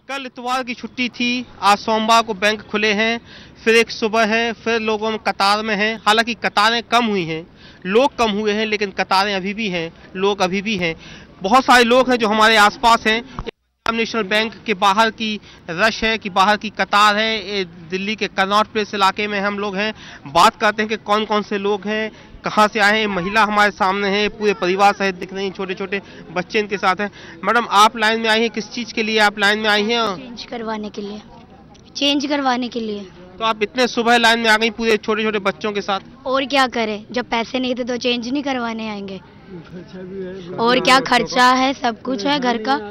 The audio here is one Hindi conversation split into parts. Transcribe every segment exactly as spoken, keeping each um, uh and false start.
कल इतवार की छुट्टी थी, आज सोमवार को बैंक खुले हैं, फिर एक सुबह है, फिर लोगों में कतार में हैं। हालांकि कतारें कम हुई हैं, लोग कम हुए हैं, लेकिन कतारें अभी भी हैं, लोग अभी भी हैं। बहुत सारे लोग हैं जो हमारे आसपास हैं। पंजाब नेशनल बैंक के बाहर की रश है कि बाहर की कतार है। ये दिल्ली के कनॉट प्लेस इलाके में हम लोग हैं। बात करते हैं कि कौन कौन से लोग हैं, कहाँ से आए हैं। महिला हमारे सामने है, पूरे परिवार सहित दिख रही हैं, छोटे छोटे बच्चे इनके साथ हैं। मैडम, आप लाइन में आई हैं, किस चीज़ के लिए आप लाइन में आई हैं? चेंज करवाने के लिए। चेंज करवाने के लिए। तो आप इतने सुबह लाइन में आ गई पूरे छोटे छोटे बच्चों के साथ? और क्या करें, जब पैसे नहीं थे तो चेंज नहीं करवाने आएंगे। और क्या खर्चा है, सब कुछ है घर का।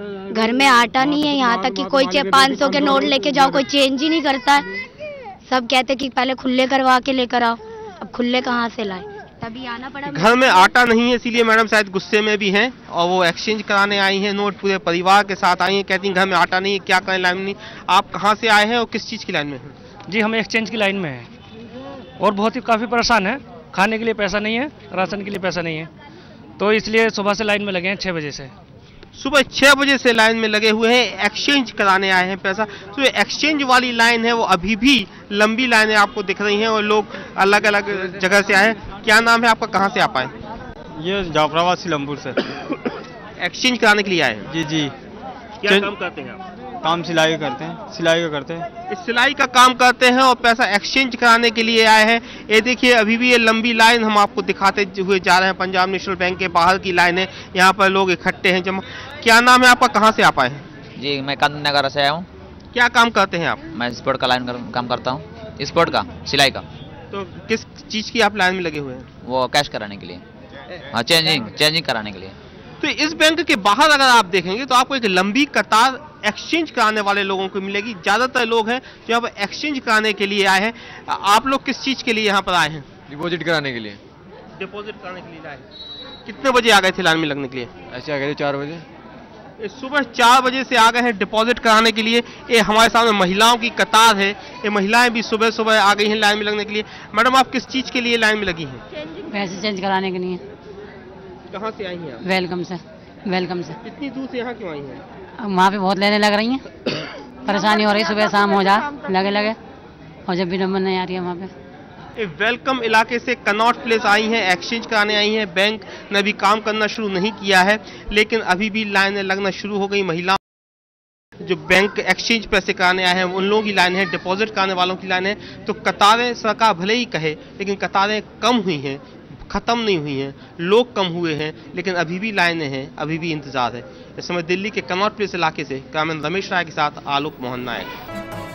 घर में आटा नहीं है, यहाँ तक कि कोई पाँच सौ के नोट लेके जाओ, कोई चेंज ही नहीं करता है। सब कहते कि पहले खुले करवा के लेकर आओ, अब खुले कहाँ से लाए, तभी आना पड़ा। घर में आटा नहीं है, इसीलिए मैडम शायद गुस्से में भी हैं और वो एक्सचेंज कराने आई हैं नोट, पूरे परिवार के साथ आई हैं। कहती हैं घर में आटा नहीं है, क्या करें, लाइन नहीं। आप कहाँ से आए हैं और किस चीज़ की लाइन में हैं? जी, हम एक्सचेंज की लाइन में हैं और बहुत ही काफ़ी परेशान है। खाने के लिए पैसा नहीं है, राशन के लिए पैसा नहीं है, तो इसलिए सुबह से लाइन में लगे हैं। छः बजे से सुबह छः बजे से लाइन में लगे हुए हैं, एक्सचेंज कराने आए हैं पैसा। तो ये एक्सचेंज वाली लाइन है, वो अभी भी लंबी लाइनें आपको दिख रही हैं और लोग अलग अलग जगह से आए हैं। क्या नाम है आपका, कहाँ से आप आए? ये जाफराबाद सिलमपुर से। एक्सचेंज कराने के लिए आए हैं? जी जी। क्या काम करते हैं आप? काम सिलाई करते हैं, सिलाई का करते हैं। इस सिलाई का काम करते हैं और पैसा एक्सचेंज कराने के लिए आए हैं। ये देखिए, अभी भी ये लंबी लाइन हम आपको दिखाते हुए जा रहे हैं। पंजाब नेशनल बैंक के बाहर की लाइन है, यहाँ पर लोग इकट्ठे हैं जमा। क्या नाम है आपका, कहाँ से आप आए हैं? जी, मैं कानून नगर से आया हूँ। क्या काम करते हैं आप? मैं स्पोर्ट का लाइन कर, काम करता हूँ, स्पोर्ट का, सिलाई का। तो किस चीज़ की आप लाइन में लगे हुए हैं? वो कैश कराने के लिए, हाँ, चेंजिंग चेंजिंग कराने के लिए। तो इस बैंक के बाहर अगर आप देखेंगे तो आपको एक लंबी कतार एक्सचेंज कराने वाले लोगों को मिलेगी। ज़्यादातर लोग हैं जो यहाँ पर एक्सचेंज कराने के लिए आए हैं। आप लोग किस चीज़ के लिए यहाँ पर आए हैं? डिपॉजिट कराने के लिए। डिपॉजिट कराने के लिए आए। कितने बजे आ गए थे लाइन में लगने के लिए? ऐसे आ गए थे चार बजे। सुबह चार बजे से आ गए हैं डिपॉजिट कराने के लिए। ये हमारे सामने महिलाओं की कतार है, ये महिलाएं भी सुबह सुबह आ गई हैं लाइन में लगने के लिए। मैडम, आप किस चीज़ के लिए लाइन में लगी हैं? पैसे चेंज कराने के लिए। कहाँ से आई हैं आप? वेलकम से। वेलकम से। इतनी दूर से यहाँ क्यों आई हैं? वहाँ पे बहुत लेने लग रही हैं, परेशानी हो रही, सुबह शाम हो जा लगे लगे, और जब भी नंबर नहीं आ रही है वहाँ पे। वेलकम इलाके से कनॉट प्लेस आई हैं, एक्सचेंज कराने आई हैं। बैंक ने अभी काम करना शुरू नहीं किया है, लेकिन अभी भी लाइनें लगना शुरू हो गई। महिला जो बैंक एक्सचेंज पैसे कराने आए हैं उन लोगों की लाइन है, डिपॉजिट कराने वालों की लाइन है। तो कतारें सरकार भले ही कहे, लेकिन कतारें कम हुई हैं, ख़त्म नहीं हुई हैं। लोग कम हुए हैं, लेकिन अभी भी लाइनें हैं, अभी भी इंतजार है। इस समय दिल्ली के कनॉट प्लेस इलाके से कैमरामैन रमेश राय के साथ आलोक मोहन नायक।